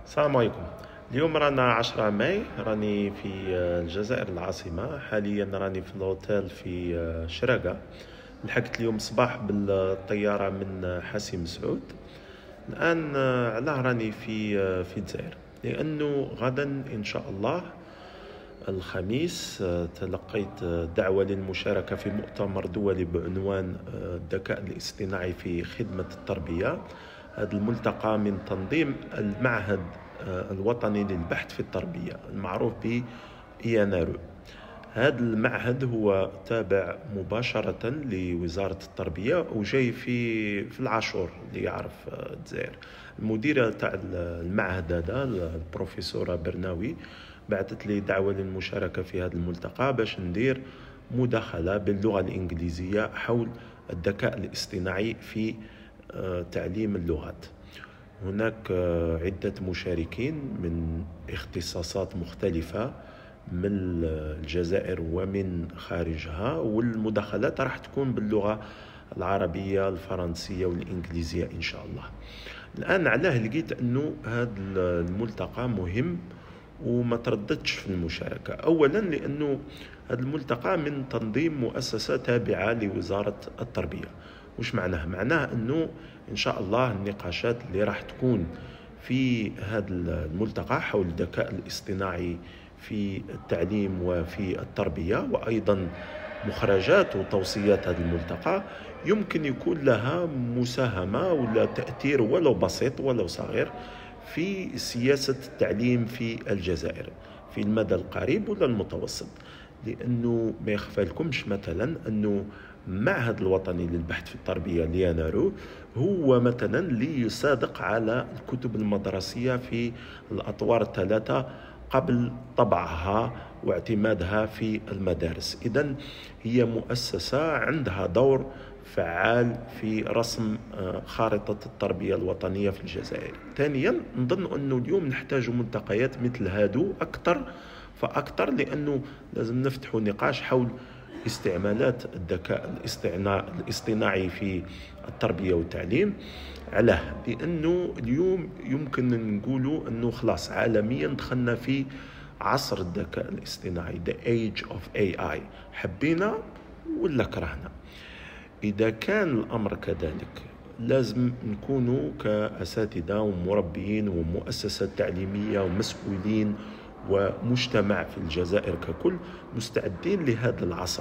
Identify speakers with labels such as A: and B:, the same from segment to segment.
A: السلام عليكم. اليوم رانا 10 ماي، راني في الجزائر العاصمة. حاليا راني في الهوتيل في شراقة. لحقت اليوم صباح بالطيارة من حاسي مسعود. الآن علاه راني في الجزائر؟ لأنه غدا إن شاء الله الخميس تلقيت دعوة للمشاركة في مؤتمر دولي بعنوان الذكاء الاصطناعي في خدمة التربية. هذا الملتقى من تنظيم المعهد الوطني للبحث في التربية المعروف ب إيانارو. هذا المعهد هو تابع مباشرة لوزارة التربية وجاي في العاشور اللي يعرف الجزائر. المديرة تاع المعهد هذا البروفيسورة برناوي بعثت لي دعوة للمشاركة في هذا الملتقى باش ندير مداخلة باللغة الإنجليزية حول الذكاء الاصطناعي في تعليم اللغات. هناك عدة مشاركين من اختصاصات مختلفة من الجزائر ومن خارجها، والمداخلات راح تكون باللغة العربية الفرنسية والإنجليزية إن شاء الله. الآن علاه لقيت أنه هذا الملتقى مهم وما ترددش في المشاركة. أولا لأنه هذا الملتقى من تنظيم مؤسسة تابعة لوزارة التربية. وش معناه؟ معناه أنه إن شاء الله النقاشات اللي راح تكون في هذا الملتقى حول الذكاء الاصطناعي في التعليم وفي التربية، وأيضا مخرجات وتوصيات هذا الملتقى يمكن يكون لها مساهمة ولا تأثير ولو بسيط ولو صغير في سياسة التعليم في الجزائر في المدى القريب ولا المتوسط. لأنه ما يخفى لكمش مثلا أنه المعهد الوطني للبحث في التربية ليانارو هو مثلا اللي يصادق على الكتب المدرسية في الأطوار الثلاثة قبل طبعها واعتمادها في المدارس. إذن هي مؤسسة عندها دور فعال في رسم خارطة التربية الوطنية في الجزائر. ثانيا نظن أنه اليوم نحتاج ملتقيات مثل هادو أكثر فأكثر، لأنه لازم نفتح نقاش حول استعمالات الذكاء الاصطناعي في التربية والتعليم. علاه؟ لأنه اليوم يمكن نقولوا أنه خلاص عالميا دخلنا في عصر الذكاء الاصطناعي The Age of AI، حبينا ولا كرهنا. إذا كان الأمر كذلك لازم نكونوا كأساتذة ومربيين ومؤسسات تعليمية ومسؤولين ومجتمع في الجزائر ككل مستعدين لهذا العصر.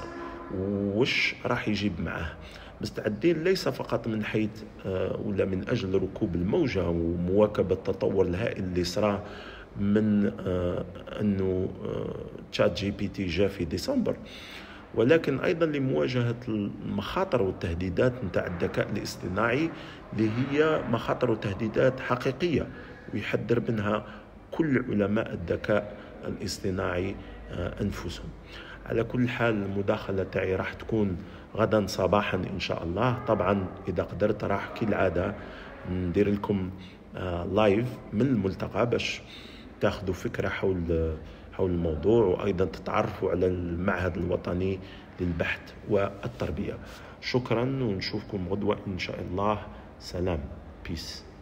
A: وش راح يجيب معه؟ مستعدين ليس فقط من حيث ولا من أجل ركوب الموجة ومواكبة التطور الهائل اللي صار من أنه تشات جي بي تي جاء في ديسمبر، ولكن أيضا لمواجهة المخاطر والتهديدات نتاع الذكاء الاصطناعي اللي هي مخاطر وتهديدات حقيقية ويحذر منها كل علماء الذكاء الاصطناعي أنفسهم. على كل حال المداخلة تاعي راح تكون غدا صباحا إن شاء الله. طبعا إذا قدرت راح كالعادة ندير لكم لايف من الملتقى باش تاخذوا فكرة حول الموضوع، وأيضا تتعرفوا على المعهد الوطني للبحث والتربية. شكرا ونشوفكم غدوة إن شاء الله. سلام. بيس.